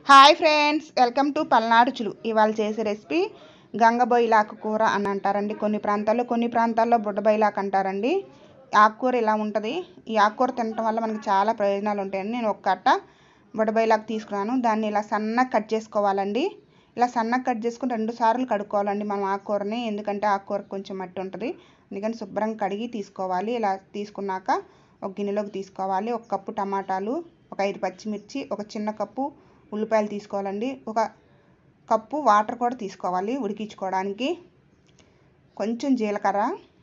Hi friends, welcome to Palnadu రుచులు. ఇవాళ చేసే రెసిపీ గంగబొయిలాకు కూర అని అంటారండి. కొన్ని ప్రాంతాల్లో బుడ్డబొయిలాకు అంటారండి. ఆకుకూర ఇలా ఉంటుంది. ఈ ఆకుకూర తినటం వల్ల మనకి చాలా ప్రయోజనాలు ఉంటాయండి. నేను ఒక కట్ట బుడ్డబొయిలాకు తీసుకున్నాను. దాన్ని ఇలా సన్నగా కట్ చేసుకోవాలండి. ఇలా సన్నగా కట్ చేసుకుని 2 సార్లు కడుక్కోవాలండి మనం ఆకుకూరని. ఎందుకంటే ఆకుకూర కొంచెం మట్టి ఉంటుంది, అందుకని శుభ్రంగా కడిగి తీసుకోవాలి. ఇలా తీసుకున్నాక ఒక గిన్నెలోకి తీసుకోవాలి. 1 కప్పు టమాటాలు, ఒక 5 పచ్చిమిర్చి, ఒక చిన్న కప్పు ఉల్లిపాయలు తీసుకోవాలండి. 1 కప్పు వాటర్ కూడా తీసుకోవాలి ఉడికించుకోవడానికి. కొంచెం జీలకర్ర,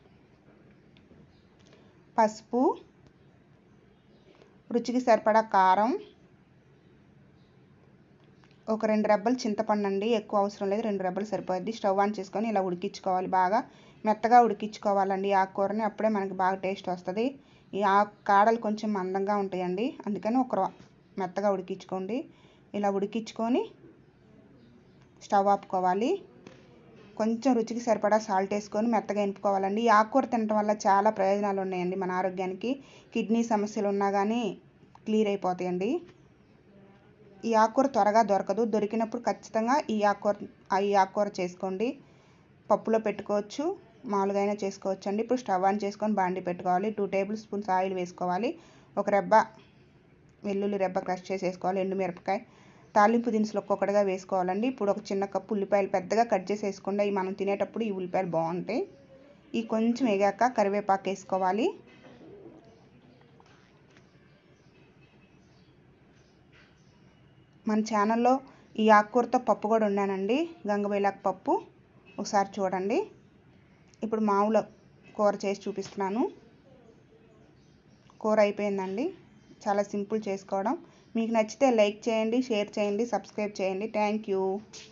పసుపు, రుచికి సరిపడా కారం, ఒక 2 రెబ్బలు చింతపండు అండి. ఎక్కువ అవసరం లేదు, 2 రెబ్బలు సరిపోద్ది. స్టవ్ ఆన్ చేసుకొని ఇలా ఉడికించుకోవాలి. బాగా మెత్తగా ఉడికించుకోవాలండి ఆకుకూరని. అప్పుడే మనకి బాగా టేస్ట్ వస్తుంది. ఈ కాడలు కొంచెం మందంగా ఉంటాయండి, అందుకని మెత్తగా ఉడికించుకోండి. ఇలా ఉడికించుకొని స్టవ్ ఆపుకోవాలి. కొంచెం రుచికి సరిపడా సాల్ట్ వేసుకొని మెత్తగా ఎనుపుకోవాలండి. ఈ ఆకుకూర తినడం వల్ల చాలా ప్రయోజనాలు ఉన్నాయండి మన ఆరోగ్యానికి. కిడ్నీ సమస్యలు ఉన్నా కానీ క్లియర్ అయిపోతాయండి. ఈ ఆకుకూర త్వరగా దొరకదు. దొరికినప్పుడు ఖచ్చితంగా ఈ ఆకుకూర చేసుకోండి. పప్పులో పెట్టుకోవచ్చు, మామూలుగా అయినా చేసుకోవచ్చు అండి. ఇప్పుడు స్టవ్ ఆన్ చేసుకొని బాండి పెట్టుకోవాలి. 2 టేబుల్ స్పూన్స్ ఆయిల్ వేసుకోవాలి. 1 రెబ్బ వెల్లుల్లి రెబ్బ క్రష్ చేసి వేసుకోవాలి. ఎండుమిరపకాయ, తాలింపు దినుసులు ఒక్కొక్కటిగా వేసుకోవాలండి. ఇప్పుడు ఒక చిన్న కప్పు ఉల్లిపాయలు పెద్దగా కట్ చేసి వేసుకోండి. అవి మనం తినేటప్పుడు ఈ ఉల్లిపాయలు బాగుంటాయి. ఈ కొంచెం వేగాక కరివేపాకు వేసుకోవాలి. మన ఛానల్లో ఈ ఆకుకూరతో పప్పు కూడా వండానండి, గంగబొయిలాకు పప్పు. ఒకసారి చూడండి. ఇప్పుడు మామూలు కూర చేసి చూపిస్తున్నాను. కూర అయిపోయిందండి. చాలా సింపుల్ చేసుకోవడం. మీకు నచ్చితే లైక్ చేయండి, షేర్ చేయండి, సబ్స్క్రైబ్ చేయండి. Thank you.